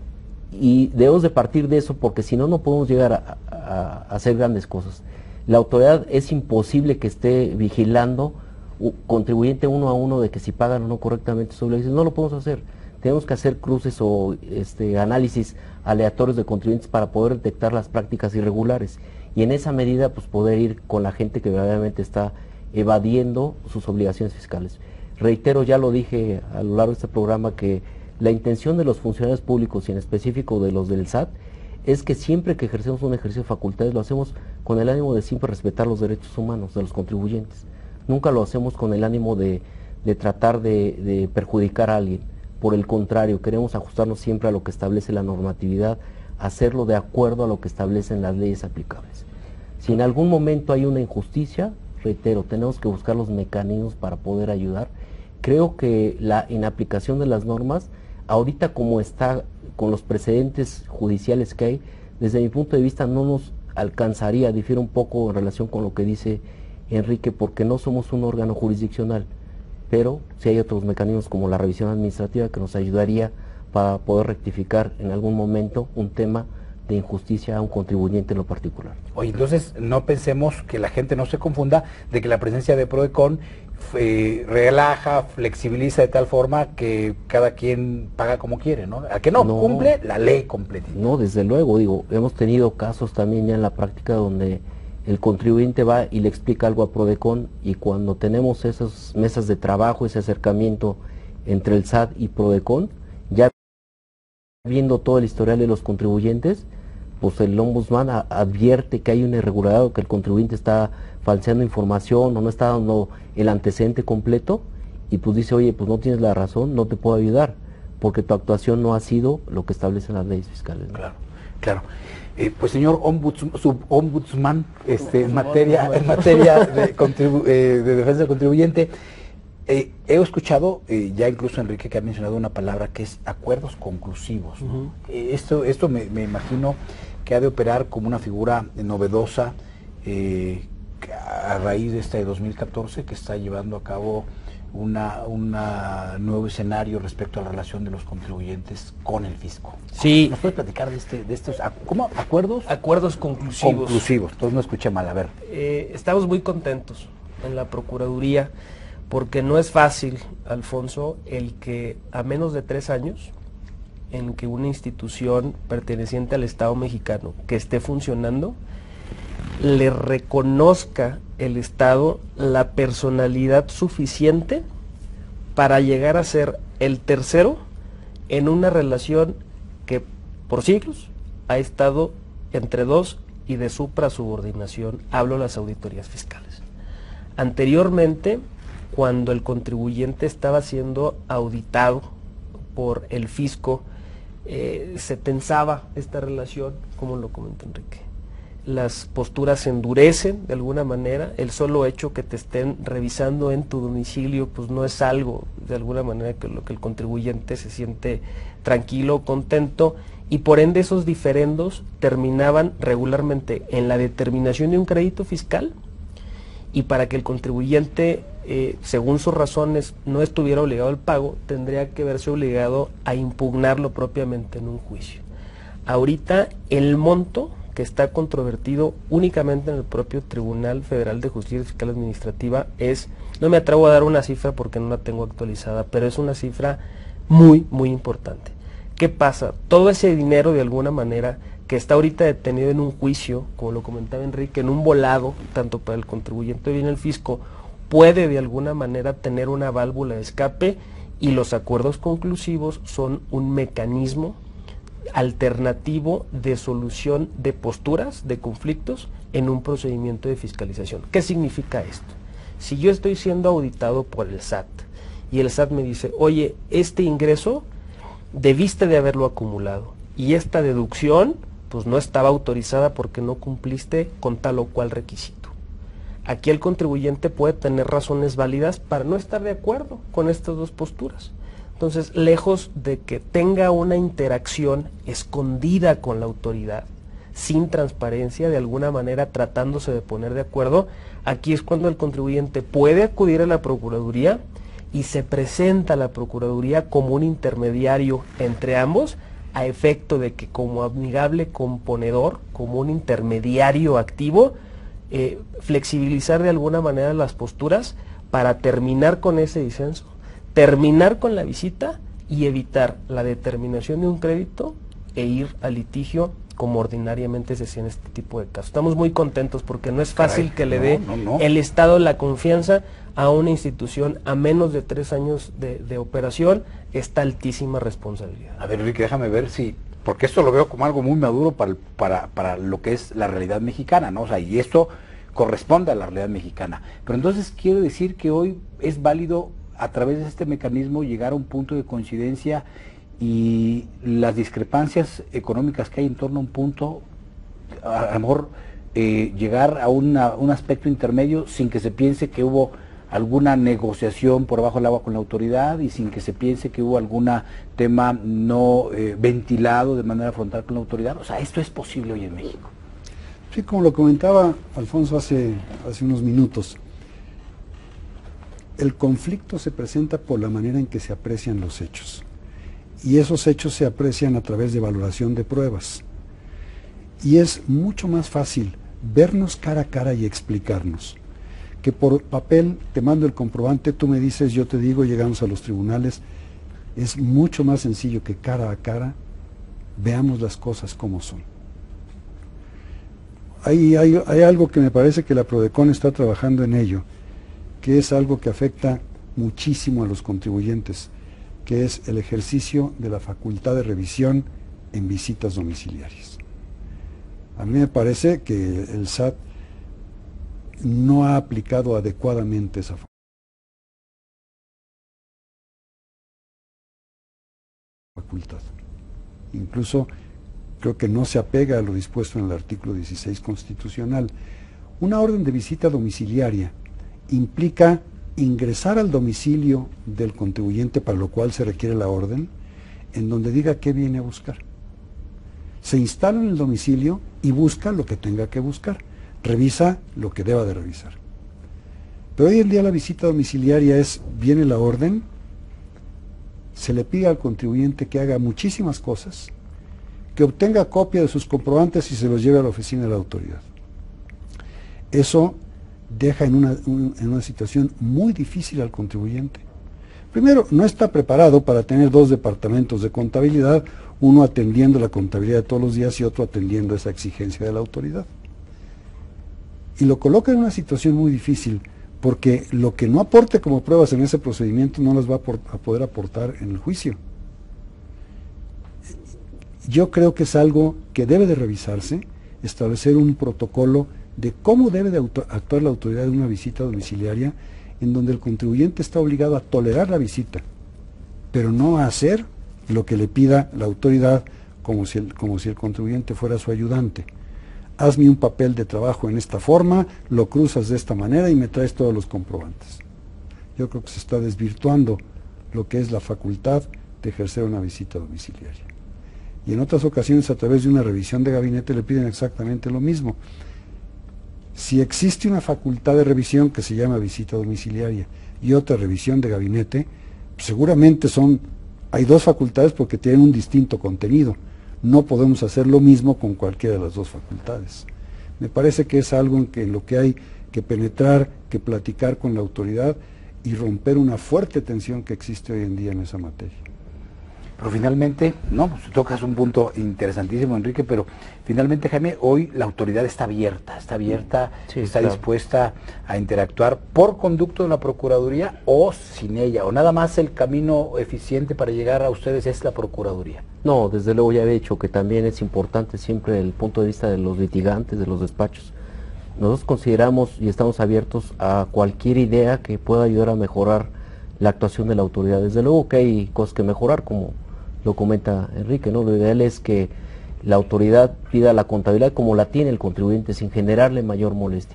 Y debemos de partir de eso porque si no, no podemos llegar a, a, a hacer grandes cosas. La autoridad es imposible que esté vigilando uh, contribuyente uno a uno de que si pagan o no correctamente sus obligaciones, no lo podemos hacer. Tenemos que hacer cruces o este, análisis aleatorios de contribuyentes para poder detectar las prácticas irregulares y en esa medida pues poder ir con la gente que verdaderamente está evadiendo sus obligaciones fiscales. Reitero, ya lo dije a lo largo de este programa, que la intención de los funcionarios públicos y en específico de los del S A T es que siempre que ejercemos un ejercicio de facultades lo hacemos con el ánimo de siempre respetar los derechos humanos de los contribuyentes. Nunca lo hacemos con el ánimo de, de tratar de, de perjudicar a alguien. Por el contrario, queremos ajustarnos siempre a lo que establece la normatividad, hacerlo de acuerdo a lo que establecen las leyes aplicables. Si en algún momento hay una injusticia, reitero, tenemos que buscar los mecanismos para poder ayudar. Creo que la inaplicación de las normas, ahorita como está con los precedentes judiciales que hay, desde mi punto de vista no nos alcanzaría, difiere un poco en relación con lo que dice Enrique, porque no somos un órgano jurisdiccional. Pero si hay otros mecanismos como la revisión administrativa que nos ayudaría para poder rectificar en algún momento un tema de injusticia a un contribuyente en lo particular. Oye, entonces no pensemos, que la gente no se confunda, de que la presencia de Prodecon eh, relaja, flexibiliza de tal forma que cada quien paga como quiere, ¿no? A que no, no cumple la ley completa. No, desde luego, digo, hemos tenido casos también ya en la práctica donde el contribuyente va y le explica algo a Prodecon y cuando tenemos esas mesas de trabajo, ese acercamiento entre el S A T y Prodecon, ya viendo todo el historial de los contribuyentes, pues el ombudsman a, advierte que hay una irregularidad o que el contribuyente está falseando información o no está dando el antecedente completo y pues dice, oye, pues no tienes la razón, no te puedo ayudar porque tu actuación no ha sido lo que establecen las leyes fiscales, ¿no? Claro, claro. Eh, pues señor ombudsman, subombudsman, este, en materia, en materia de, contribu eh, de defensa del contribuyente, eh, he escuchado eh, ya incluso Enrique que ha mencionado una palabra que es acuerdos conclusivos, ¿no? Uh-huh. eh, esto esto me, me imagino que ha de operar como una figura novedosa eh, a raíz de esta de dos mil catorce que está llevando a cabo una, una nuevo escenario respecto a la relación de los contribuyentes con el fisco. Sí. ¿Nos puedes platicar de, este, de estos ¿cómo? ¿Acuerdos? Acuerdos conclusivos. Conclusivos, entonces no escuché mal, a ver. Eh, estamos muy contentos en la Procuraduría porque no es fácil, Alfonso, el que a menos de tres años en que una institución perteneciente al Estado mexicano que esté funcionando le reconozca el Estado la personalidad suficiente para llegar a ser el tercero en una relación que por siglos ha estado entre dos y de suprasubordinación, hablo de las auditorías fiscales. Anteriormente, cuando el contribuyente estaba siendo auditado por el fisco, eh, se tensaba esta relación, como lo comenta Enrique. Las posturas se endurecen de alguna manera, el solo hecho que te estén revisando en tu domicilio pues no es algo de alguna manera que lo que el contribuyente se siente tranquilo, contento, y por ende esos diferendos terminaban regularmente en la determinación de un crédito fiscal, y para que el contribuyente, eh, según sus razones, no estuviera obligado al pago, tendría que verse obligado a impugnarlo propiamente en un juicio. Ahorita el monto que está controvertido únicamente en el propio Tribunal Federal de Justicia Fiscal Administrativa es, no me atrevo a dar una cifra porque no la tengo actualizada, pero es una cifra muy, muy importante. ¿Qué pasa? Todo ese dinero de alguna manera que está ahorita detenido en un juicio, como lo comentaba Enrique, en un volado, tanto para el contribuyente como el fisco, puede de alguna manera tener una válvula de escape, y los acuerdos conclusivos son un mecanismo alternativo de solución de posturas, de conflictos en un procedimiento de fiscalización. ¿Qué significa esto? Si yo estoy siendo auditado por el S A T y el S A T me dice, oye, este ingreso debiste de haberlo acumulado y esta deducción pues no estaba autorizada porque no cumpliste con tal o cual requisito. Aquí el contribuyente puede tener razones válidas para no estar de acuerdo con estas dos posturas. Entonces, lejos de que tenga una interacción escondida con la autoridad, sin transparencia, de alguna manera tratándose de poner de acuerdo, aquí es cuando el contribuyente puede acudir a la Procuraduría y se presenta a la Procuraduría como un intermediario entre ambos, a efecto de que como amigable componedor, como un intermediario activo, eh, flexibilizar de alguna manera las posturas para terminar con ese disenso, terminar con la visita y evitar la determinación de un crédito e ir al litigio como ordinariamente se hacía en este tipo de casos. Estamos muy contentos porque no es fácil Caray, que le no, dé no, no. el Estado la confianza a una institución a menos de tres años de, de operación. Esta altísima responsabilidad. A ver, Enrique, déjame ver si, porque esto lo veo como algo muy maduro para, el- para, para lo que es la realidad mexicana, ¿no? O sea, y esto corresponde a la realidad mexicana. Pero entonces quiere decir que hoy es válido a través de este mecanismo llegar a un punto de coincidencia, y las discrepancias económicas que hay en torno a un punto, a, a lo mejor eh, llegar a una, un aspecto intermedio sin que se piense que hubo alguna negociación por abajo del agua con la autoridad y sin que se piense que hubo algún tema no eh, ventilado de manera frontal con la autoridad. O sea, esto es posible hoy en México. Sí, como lo comentaba Alfonso hace, hace unos minutos, el conflicto se presenta por la manera en que se aprecian los hechos. Y esos hechos se aprecian a través de valoración de pruebas. Y es mucho más fácil vernos cara a cara y explicarnos, que por papel te mando el comprobante, tú me dices, yo te digo, llegamos a los tribunales. Es mucho más sencillo que cara a cara veamos las cosas como son. Hay, hay, hay algo que me parece que la Prodecon está trabajando en ello, que es algo que afecta muchísimo a los contribuyentes, que es el ejercicio de la facultad de revisión en visitas domiciliarias. A mí me parece que el S A T no ha aplicado adecuadamente esa facultad. Incluso creo que no se apega a lo dispuesto en el artículo dieciséis constitucional. Una orden de visita domiciliaria implica ingresar al domicilio del contribuyente, para lo cual se requiere la orden, en donde diga qué viene a buscar. Se instala en el domicilio y busca lo que tenga que buscar, revisa lo que deba de revisar. Pero hoy en día la visita domiciliaria es, viene la orden, se le pide al contribuyente que haga muchísimas cosas, que obtenga copia de sus comprobantes y se los lleve a la oficina de la autoridad. Eso deja en una, un, en una situación muy difícil al contribuyente. Primero, no está preparado para tener dos departamentos de contabilidad, uno atendiendo la contabilidad de todos los días y otro atendiendo esa exigencia de la autoridad. Y lo coloca en una situación muy difícil, porque lo que no aporte como pruebas en ese procedimiento no las va a, por, a poder aportar en el juicio. Yo creo que es algo que debe de revisarse. establecer un protocolo de cómo debe de actuar la autoridad en una visita domiciliaria, en donde el contribuyente está obligado a tolerar la visita, pero no a hacer lo que le pida la autoridad, como si el, como si el contribuyente fuera su ayudante. Hazme un papel de trabajo en esta forma, lo cruzas de esta manera y me traes todos los comprobantes. Yo creo que se está desvirtuando lo que es la facultad de ejercer una visita domiciliaria. Y en otras ocasiones, a través de una revisión de gabinete, le piden exactamente lo mismo. Si existe una facultad de revisión que se llama visita domiciliaria y otra revisión de gabinete, seguramente son, hay dos facultades porque tienen un distinto contenido. No podemos hacer lo mismo con cualquiera de las dos facultades. Me parece que es algo en, que, en lo que hay que penetrar, que platicar con la autoridad y romper una fuerte tensión que existe hoy en día en esa materia. Pero finalmente, no, pues tocas un punto interesantísimo, Enrique, pero finalmente, Jaime, hoy la autoridad está abierta, está abierta, sí, está claro. dispuesta a interactuar por conducto de la Procuraduría o sin ella, o nada más el camino eficiente para llegar a ustedes es la Procuraduría. No, desde luego ya he dicho que también es importante siempre el punto de vista de los litigantes, de los despachos. Nosotros consideramos y estamos abiertos a cualquier idea que pueda ayudar a mejorar la actuación de la autoridad. Desde luego que hay cosas que mejorar, como lo comenta Enrique, ¿no? Lo ideal es que la autoridad pida la contabilidad como la tiene el contribuyente, sin generarle mayor molestia.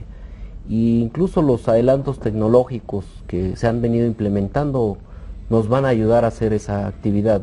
Y incluso los adelantos tecnológicos que se han venido implementando nos van a ayudar a hacer esa actividad.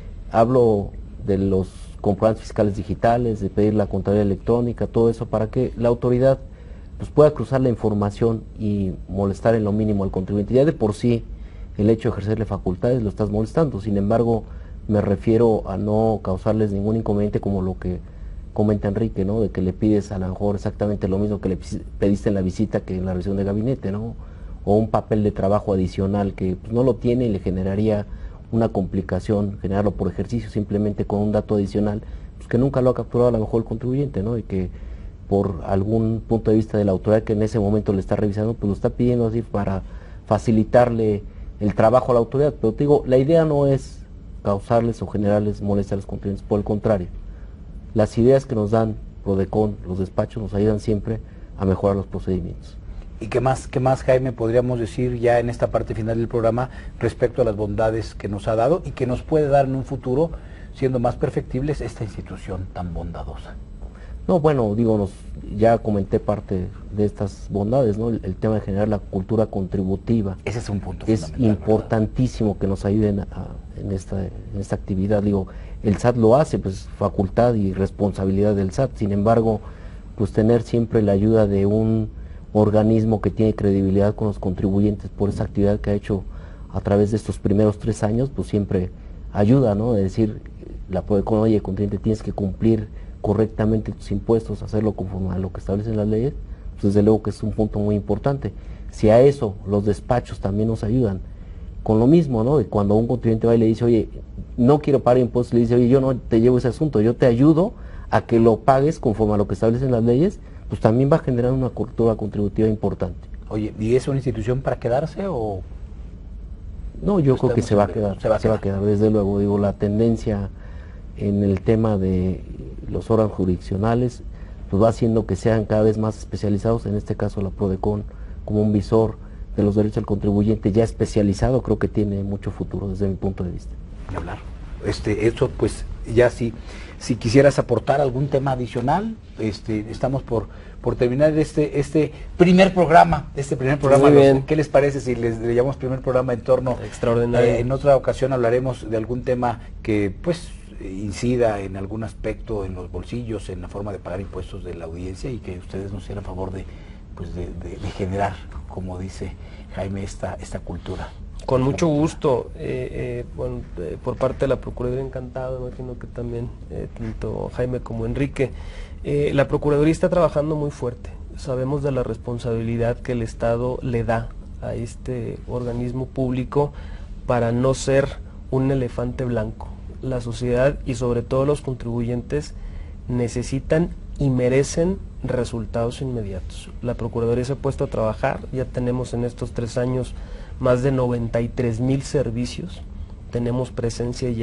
Hablo de los comprobantes fiscales digitales, de pedir la contabilidad electrónica, todo eso para que la autoridad pues, pueda cruzar la información y molestar en lo mínimo al contribuyente. Ya de por sí el hecho de ejercerle facultades lo estás molestando, sin embargo me refiero a no causarles ningún inconveniente como lo que comenta Enrique, ¿no? De que le pides a lo mejor exactamente lo mismo que le pediste en la visita que en la revisión de gabinete, ¿no? O un papel de trabajo adicional que pues, no lo tiene y le generaría una complicación generarlo por ejercicio simplemente con un dato adicional pues, que nunca lo ha capturado a lo mejor el contribuyente, ¿no? Y que por algún punto de vista de la autoridad que en ese momento le está revisando, pues lo está pidiendo así para facilitarle el trabajo a la autoridad. Pero te digo, la idea no es causarles o generarles molestia a los contribuyentes, por el contrario, las ideas que nos dan Prodecon, los despachos, nos ayudan siempre a mejorar los procedimientos. ¿Y qué más, qué más, Jaime, podríamos decir ya en esta parte final del programa respecto a las bondades que nos ha dado y que nos puede dar en un futuro, siendo más perfectibles, esta institución tan bondadosa? No, bueno, digo, nos, ya comenté parte de estas bondades, ¿no? El, el tema de generar la cultura contributiva. Ese es un punto es fundamental. Es importantísimo, ¿verdad?, que nos ayuden a, en, esta, en esta actividad. Digo, el S A T lo hace, pues facultad y responsabilidad del S A T. Sin embargo, pues tener siempre la ayuda de un organismo que tiene credibilidad con los contribuyentes por esa actividad que ha hecho a través de estos primeros tres años, pues siempre ayuda, ¿no? De decir, la Prodecon, oye, contribuyente, tienes que cumplir correctamente tus impuestos, hacerlo conforme a lo que establecen las leyes, pues desde luego que es un punto muy importante. Si a eso los despachos también nos ayudan, con lo mismo, ¿no? De cuando un contribuyente va y le dice, oye, no quiero pagar impuestos, le dice, oye, yo no te llevo ese asunto, yo te ayudo a que lo pagues conforme a lo que establecen las leyes, pues también va a generar una cultura contributiva importante. Oye, ¿y es una institución para quedarse o...? No, yo creo que se va a quedar, se va a se quedar. va a quedar, desde luego. Digo, la tendencia en el tema de los órganos jurisdiccionales pues va haciendo que sean cada vez más especializados, en este caso la Prodecon como un visor de los derechos del contribuyente ya especializado, creo que tiene mucho futuro desde mi punto de vista. De hablar. Este, eso pues ya si, si quisieras aportar algún tema adicional, este, estamos por, por terminar este, este primer programa, este primer programa. Muy bien. ¿Qué les parece si les le llamamos primer programa en torno? Extraordinario. Eh, en otra ocasión hablaremos de algún tema que pues incida en algún aspecto en los bolsillos, en la forma de pagar impuestos de la audiencia y que ustedes nos hicieran favor de, pues de, de, de generar, como dice Jaime, esta, esta cultura. Con mucho gusto, eh, eh, bueno, eh, por parte de la Procuraduría, encantado, imagino que también eh, tanto Jaime como Enrique. Eh, la Procuraduría está trabajando muy fuerte, sabemos de la responsabilidad que el Estado le da a este organismo público para no ser un elefante blanco. La sociedad y sobre todo los contribuyentes necesitan y merecen resultados inmediatos. La Procuraduría se ha puesto a trabajar, ya tenemos en estos tres años más de noventa y tres mil servicios, tenemos presencia ya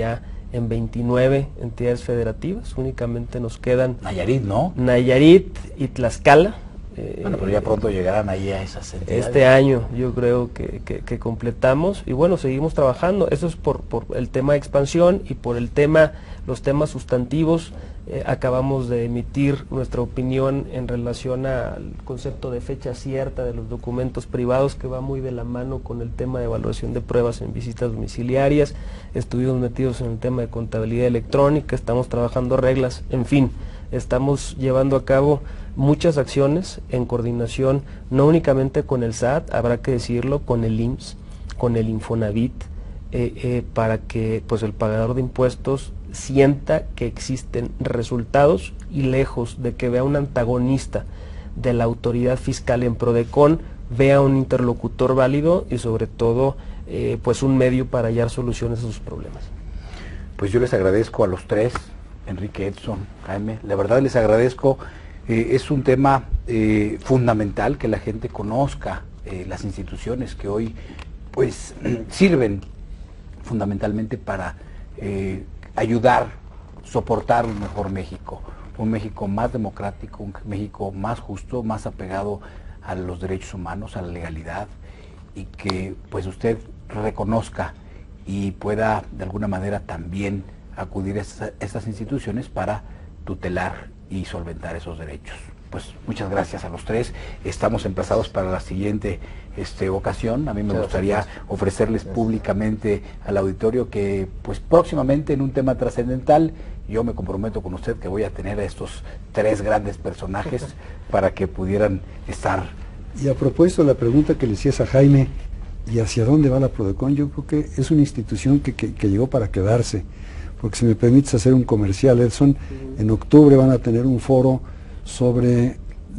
en veintinueve entidades federativas, únicamente nos quedan Nayarit, ¿no? Nayarit y Tlaxcala. Bueno, pero ya pronto llegarán ahí a esas entidades. Este año yo creo que, que, que completamos y bueno, seguimos trabajando. Eso es por, por el tema de expansión y por el tema, los temas sustantivos. Eh, acabamos de emitir nuestra opinión en relación al concepto de fecha cierta de los documentos privados, que va muy de la mano con el tema de evaluación de pruebas en visitas domiciliarias. Estuvimos metidos en el tema de contabilidad electrónica, estamos trabajando reglas, en fin, estamos llevando a cabo muchas acciones en coordinación, no únicamente con el S A T, habrá que decirlo, con el I M S S, con el Infonavit, eh, eh, para que pues el pagador de impuestos sienta que existen resultados y lejos de que vea un antagonista de la autoridad fiscal en Prodecon, vea un interlocutor válido y sobre todo eh, pues un medio para hallar soluciones a sus problemas. Pues yo les agradezco a los tres, Enrique, Edson, Jaime, la verdad les agradezco. Eh, es un tema eh, fundamental que la gente conozca eh, las instituciones que hoy pues sirven fundamentalmente para eh, ayudar, soportar un mejor México, un México más democrático, un México más justo, más apegado a los derechos humanos, a la legalidad, y que pues usted reconozca y pueda de alguna manera también acudir a estas, estas instituciones para tutelar y solventar esos derechos. Pues muchas gracias a los tres. Estamos emplazados para la siguiente este, ocasión. A mí me gustaría ofrecerles públicamente al auditorio que pues próximamente en un tema trascendental yo me comprometo con usted que voy a tener a estos tres grandes personajes para que pudieran estar. Y a propósito de la pregunta que le hacías a Jaime, ¿y hacia dónde va la Prodecon? Yo creo que es una institución que, que, que llegó para quedarse. Porque si me permites hacer un comercial, Edson, en octubre van a tener un foro sobre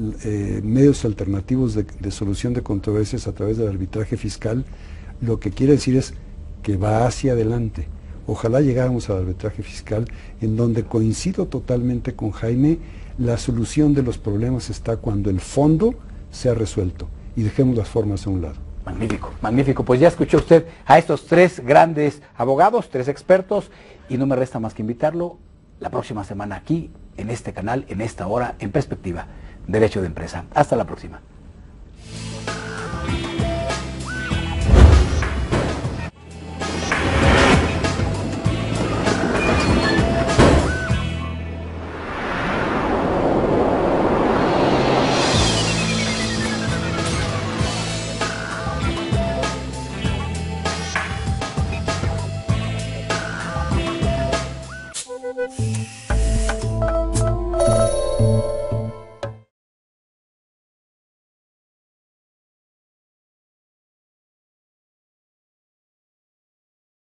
eh, medios alternativos de, de solución de controversias a través del arbitraje fiscal. Lo que quiere decir es que va hacia adelante. Ojalá llegáramos al arbitraje fiscal, en donde coincido totalmente con Jaime, la solución de los problemas está cuando el fondo sea resuelto y dejemos las formas a un lado. Magnífico, magnífico. Pues ya escuchó usted a estos tres grandes abogados, tres expertos, y no me resta más que invitarlo la próxima semana aquí, en este canal, en esta hora, en Perspectiva, Derecho de Empresa. Hasta la próxima.